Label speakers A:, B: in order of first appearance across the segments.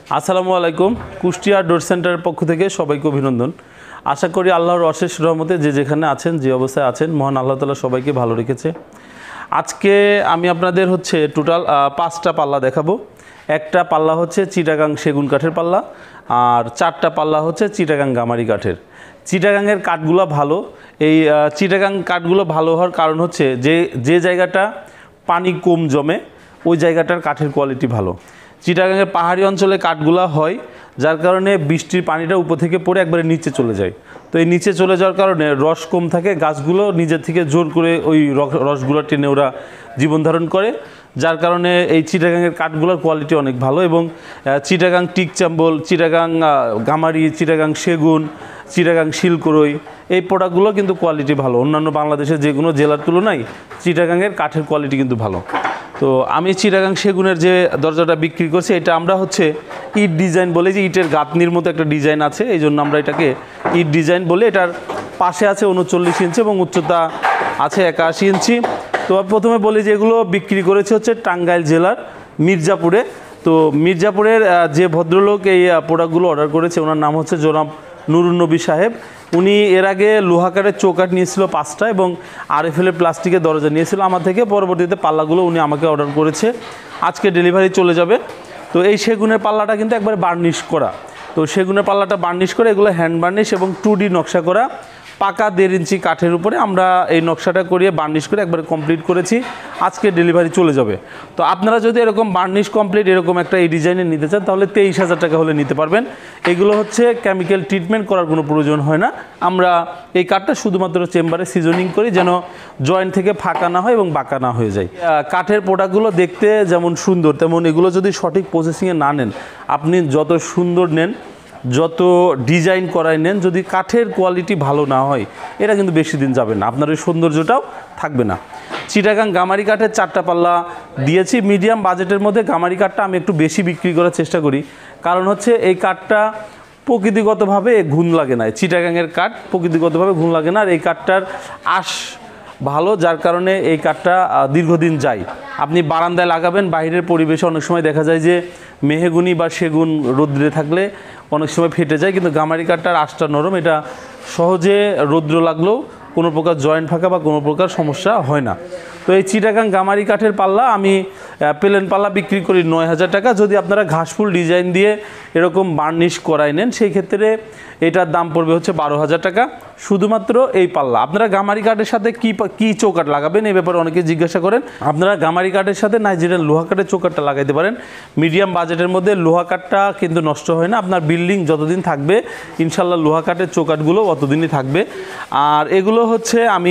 A: আসসালামু আলাইকুম। কুষ্টিয়া ডোর সেন্টারের পক্ষ থেকে সবাইকে অভিনন্দন। আশা করি আল্লাহর অশেষ রহমতে যে যেখানে আছেন, যে অবস্থায় আছেন, মহান আল্লাহ তাআলা সবাইকে ভালো রেখেছে। আজকে আমি আপনাদের টোটাল 5টা পাল্লা দেখাবো। একটা পাল্লা হচ্ছে চিটাগাং সেগুন কাঠের পাল্লা, আর 4টা পাল্লা হচ্ছে চিটাগাং গামারি কাঠের। চিটাগাংয়ের কাঠগুলো ভালো। এই চিটাগাং কাঠগুলো ভালো হওয়ার কারণ হচ্ছে যে জায়গাটা পানি কম জমে ওই জায়গাটার কাঠের কোয়ালিটি ভালো। চিটাগাংয়ের পাহাড়ি অঞ্চলে কাঠগুলা হয়, যার কারণে বৃষ্টির পানিটা উপর থেকে পড়ে একবারে নিচে চলে যায়। তো এই নিচে চলে যাওয়ার কারণে রস কম থাকে, গাছগুলো নিজের থেকে জোর করে ওই রসগুলো টেনে ওরা জীবন ধারণ করে, যার কারণে এই চিটাগাংয়ের কাঠগুলোর কোয়ালিটি অনেক ভালো। এবং চিটাগাং টিক চাম্বল, চিটাগাং গামারি, চিটাগাং সেগুন, চিটাগাং শিলকরই, এই প্রোডাক্টগুলো কিন্তু কোয়ালিটি ভালো। অন্যান্য বাংলাদেশের যে কোনো জেলার তুলনায় চিটাগাংয়ের কাঠের কোয়ালিটি কিন্তু ভালো। তো আমি চিটাগাং সেগুনের যে দরজাটা বিক্রি করছি, এটা আমরা ইট ডিজাইন বলে, যে ইটের গাঁথনির মতো একটা ডিজাইন আছে, এই জন্য আমরা এটাকে ইট ডিজাইন বলে। এটার পাশে আছে 39 ইঞ্চি এবং উচ্চতা আছে 81 ইঞ্চি। তো প্রথমে বলি যে এগুলো বিক্রি করেছে টাঙ্গাইল জেলার মির্জাপুরে। তো মির্জাপুরের যে ভদ্রলোক এই প্রোডাক্টগুলো অর্ডার করেছে, ওনার নাম হচ্ছে জনাব নুরুন নবী সাহেব। উনি এর আগে লোহা কাঠের চৌকাঠ নিয়েছিল 5টা এবং আরএফএল প্লাস্টিকের দরজা নিয়েছিল আমার থেকে। পরবর্তীতে পাল্লাগুলো উনি আমাকে অর্ডার করেছে, আজকে ডেলিভারি চলে যাবে। তো এই সেগুনের পাল্লাটা কিন্তু একবারে বার্নিশ করা। তো সেগুনের পাল্লাটা বার্নিশ করে, এগুলো হ্যান্ড বার্নিশ এবং 2D নকশা করা পাকা 1.5 ইঞ্চি কাঠের উপরে আমরা এই নকশাটা করিয়ে বার্নিশ করে একবারে কমপ্লিট করেছি, আজকে ডেলিভারি চলে যাবে। তো আপনারা যদি এরকম বার্নিশ কমপ্লিট এরকম একটা এই ডিজাইনের নিতে চান, তাহলে 23,000 টাকা হলে নিতে পারবেন। এগুলো কেমিক্যাল ট্রিটমেন্ট করার কোনো প্রয়োজন হয় না। আমরা এই কাঠটা শুধুমাত্র চেম্বারে সিজনিং করি, যেন জয়েন্ট থেকে ফাঁকা না হয় এবং বাঁকা না হয়ে যায়। কাঠের প্রোডাক্টগুলো দেখতে যেমন সুন্দর, তেমন এগুলো যদি সঠিক প্রসেসিংয়ে না নেন, আপনি যত সুন্দর নেন, যত ডিজাইন করাই নেন, যদি কাঠের কোয়ালিটি ভালো না হয়, এটা কিন্তু বেশি দিন যাবে না, আপনার ওই সৌন্দর্যটাও থাকবে না। চিটাগাং গামারি কাঠের 4টা পাল্লা দিয়েছি। মিডিয়াম বাজেটের মধ্যে গামারি কাঠটা আমি একটু বেশি বিক্রি করার চেষ্টা করি, কারণ এই কাঠটা প্রকৃতিগতভাবে ঘুণ লাগে না। চিটাগাংয়ের কাঠ প্রকৃতিগতভাবে ঘুণ লাগে না, আর এই কাঠটার আঁশ ভালো, যার কারণে এই কাঠটা দীর্ঘদিন যায়। আপনি বারান্দায় লাগাবেন, বাইরের পরিবেশে অনেক সময় দেখা যায় যে মেহগুনি বা সেগুন রৌদ্রে থাকলে অনেক সময় ফেটে যায়, কিন্তু গামারি কাঠটার আঁশটা নরম, এটা সহজে রৌদ্র লাগলেও কোনো প্রকার জয়েন্ট ফাঁকা বা কোনো প্রকার সমস্যা হয় না। তো এই চিটাগাং গামারি কাঠের পাল্লা আমি প্লেন পাল্লা বিক্রি করি 9,000 টাকা। যদি আপনারা ঘাসফুল ডিজাইন দিয়ে এরকম বার্নিশ করাই নেন, সেই ক্ষেত্রে এটার দাম পড়বে 12,000 টাকা শুধুমাত্র এই পাল্লা। আপনারা গামারি কাঠের সাথে কি চৌকাঠ লাগাবেন, এই ব্যাপারে অনেকে জিজ্ঞাসা করেন। আপনারা গামারি কাঠের সাথে নাইজেরিয়ান লোহা কাঠের চৌকাঠটা লাগাইতে পারেন। মিডিয়াম বাজেটের মধ্যে লোহা কাঠটা কিন্তু নষ্ট হয় না, আপনার বিল্ডিং যতদিন থাকবে ইনশাল্লাহ লোহা কাঠের চৌকাঠগুলো অতদিনই থাকবে। আর এগুলো আমি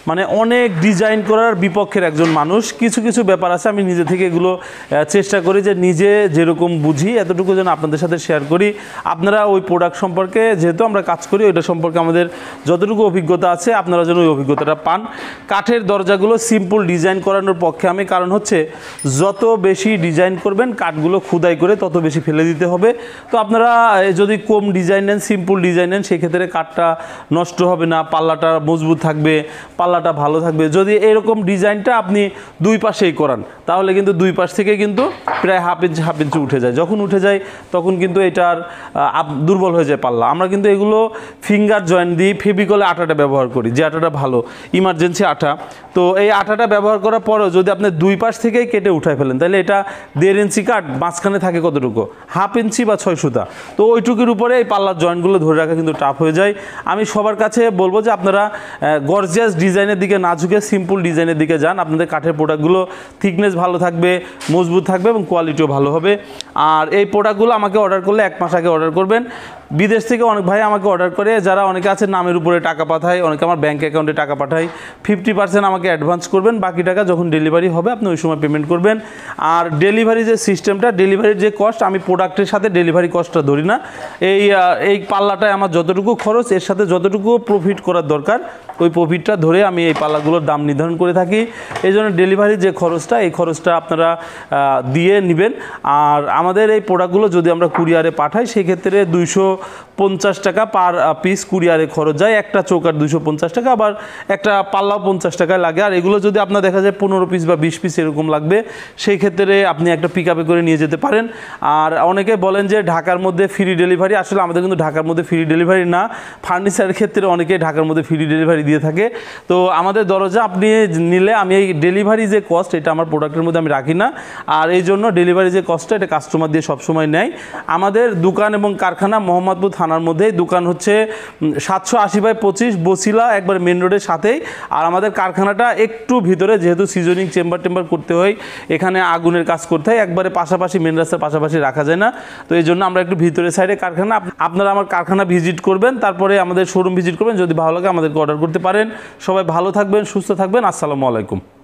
A: অনেক ডিজাইন করার বিপক্ষের একজন মানুষ। কিছু কিছু ব্যাপার আছে, আমি নিজে থেকে এগুলো চেষ্টা করি যে নিজে যেরকম বুঝি এতটুকু যেন আপনাদের সাথে শেয়ার করি। আপনারা ওই প্রোডাক্ট সম্পর্কে, যেহেতু আমরা কাজ করি, ওইটা সম্পর্কে আমাদের যতটুকু অভিজ্ঞতা আছে আপনারা যেন ওই অভিজ্ঞতাটা পান। কাঠের দরজাগুলো সিম্পল ডিজাইন করানোর পক্ষে আমি, কারণ যত বেশি ডিজাইন করবেন কাঠগুলো খুদাই করে তত বেশি ফেলে দিতে হবে। তো আপনারা যদি কম ডিজাইন নেন, সিম্পল ডিজাইন নেন, সেক্ষেত্রে কাঠটা নষ্ট হবে না, পাল্লাটা মজবুত থাকবে, পাল্লাটা ভালো থাকবে। যদি এরকম ডিজাইনটা আপনি 2 পাশেই করান, তাহলে কিন্তু 2 পাশ থেকে কিন্তু প্রায় হাফ ইঞ্চি উঠে যায়। যখন উঠে যায় তখন কিন্তু এটার দুর্বল হয়ে যায় পাল্লা। আমরা কিন্তু এগুলো ফিঙ্গার জয়েন্ট দিয়ে ফেভিকলে আটাটা ব্যবহার করি, যে আটাটা ভালো, ইমার্জেন্সি আটা। তো এই আটাটা ব্যবহার করার পরেও যদি আপনি 2 পাশ থেকেই কেটে উঠায় ফেলেন, তাহলে এটা 1.5 ইঞ্চি কাঠ, মাঝখানে থাকে কতটুকু, হাফ ইঞ্চি বা 6 সুতা। তো ওইটুকুর উপরে এই পাল্লার জয়েন্টগুলো ধরে রাখা কিন্তু টাফ হয়ে যায়। আমি সবার কাছে বলবো যে আপনারা গর্জিয়াস ডিজাইনের দিকে না ঝুঁকে সিম্পল ডিজাইনের দিকে যান। আপনাদের কাঠের প্রোডাক্টগুলো থিকনেস ভালো থাকবে, মজবুত থাকবে এবং কোয়ালিটিও ভালো হবে। আর এই প্রোডাক্টগুলো আমাকে অর্ডার করলে 1 মাস আগে অর্ডার করবেন। বিদেশ থেকে অনেক ভাই আমাকে অর্ডার করে, যারা অনেকে আছে নামের উপরে টাকা পাঠায়, অনেকে আমার ব্যাঙ্ক অ্যাকাউন্টে টাকা পাঠায়। 50% আমাকে অ্যাডভান্স করবেন, বাকি টাকা যখন ডেলিভারি হবে আপনি ওই সময় পেমেন্ট করবেন। আর ডেলিভারি যে সিস্টেমটা, ডেলিভারির যে কস্ট, আমি প্রোডাক্টের সাথে ডেলিভারি কস্টটা ধরি না। এই পাল্লাটায় আমার যতটুকু খরচ, এর সাথে যতটুকু প্রফিট করার দরকার, ওই প্রফিটটা ধরে আমি এই পাল্লাগুলোর দাম নির্ধারণ করে থাকি। এই জন্য ডেলিভারির যে খরচটা, এই খরচটা আপনারা দিয়ে নেবেন। আর আমাদের এই প্রোডাক্টগুলো যদি আমরা কুরিয়ারে পাঠাই, সেক্ষেত্রে 200 250 টাকা পার পিস কুরিয়ারে খরচ যায়। একটা চৌকাঠ 250 টাকা, আবার একটা পাল্লাও 50 টাকায় লাগে। আর এগুলো যদি আপনার দেখা যায় 15 পিস বা 20 পিস এরকম লাগবে, সেই ক্ষেত্রে আপনি একটা পিক আপে করে নিয়ে যেতে পারেন। আর অনেকে বলেন যে ঢাকার মধ্যে ফ্রি ডেলিভারি, আসলে আমাদের কিন্তু ঢাকার মধ্যে ফ্রি ডেলিভারি না, ফার্নিচারের ক্ষেত্রে অনেকে ঢাকার মধ্যে ফ্রি ডেলিভারি দিয়ে থাকে। তো আমাদের দরজা আপনি নিলে আমি এই ডেলিভারি যে কস্ট, এটা আমার প্রোডাক্টের মধ্যে আমি রাখি না। আর এই জন্য ডেলিভারি যে কস্টটা, এটা কাস্টমার দিয়ে সবসময় নেয়। আমাদের দোকান এবং কারখানা মোহাম্মদপুর থানার মধ্যেই, দোকান হচ্ছে 780/25 বসিলা, একবার মেন রোডের সাথেই। আর আমাদের কারখানাটা একটু ভিতরে, যেহেতু সিজনিং চেম্বার টেম্বার করতে হয়, এখানে আগুনের কাজ করতে হয়, একবারে পাশাপাশি মেন রাস্তার পাশাপাশি রাখা যায় না। তো এই জন্য আমরা একটু ভিতরের সাইডে কারখানা। আপনারা আমার কারখানা ভিজিট করবেন, তারপরে আমাদের শোরুম ভিজিট করবেন। যদি ভালো লাগে আমাদেরকে অর্ডার করতে পারেন। সবাই ভালো থাকবেন, সুস্থ থাকবেন। আসসালামু আলাইকুম।